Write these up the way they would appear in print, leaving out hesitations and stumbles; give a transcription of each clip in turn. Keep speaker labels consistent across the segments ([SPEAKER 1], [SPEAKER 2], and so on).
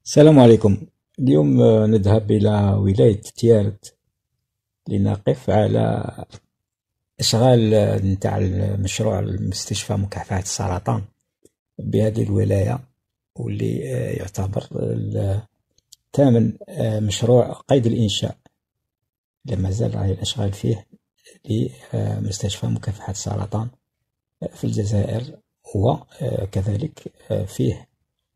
[SPEAKER 1] السلام عليكم. اليوم نذهب إلى ولاية تيارت لنقف على إشغال نتاع المشروع المستشفى مكافحة السرطان بهذه الولاية، واللي يعتبر ثامن مشروع قيد الإنشاء. لما زال راهي الأشغال فيه لمستشفى مكافحة السرطان في الجزائر، وكذلك فيه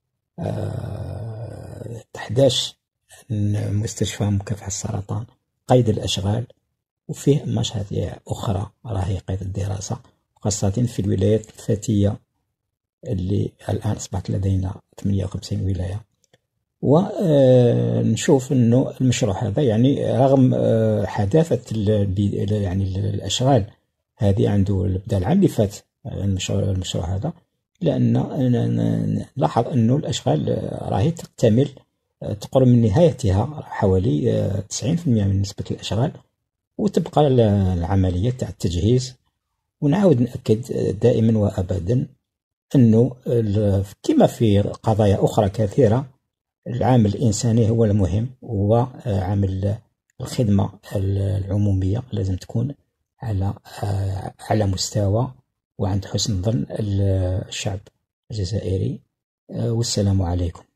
[SPEAKER 1] 11 مستشفى مكافحة السرطان قيد الأشغال، وفيه مشاريع أخرى راهي قيد الدراسة، خاصة في الولايات الفتية اللي الآن أصبحت لدينا 58 ولاية. ونشوف أنه المشروع هذا يعني رغم حداثة يعني الأشغال هذه عنده بدا العام اللي فات المشروع هذا، لأن نلاحظ أنه الأشغال راهي تكتمل تقرب من نهايتها، حوالي 90% من نسبة الأشغال، وتبقى العملية تاع التجهيز. ونعاود نأكد دائما وأبدا أنه كما في قضايا أخرى كثيرة، العامل الإنساني هو المهم، وعامل الخدمة العمومية لازم تكون على مستوى وعند حسن ظن الشعب الجزائري. والسلام عليكم.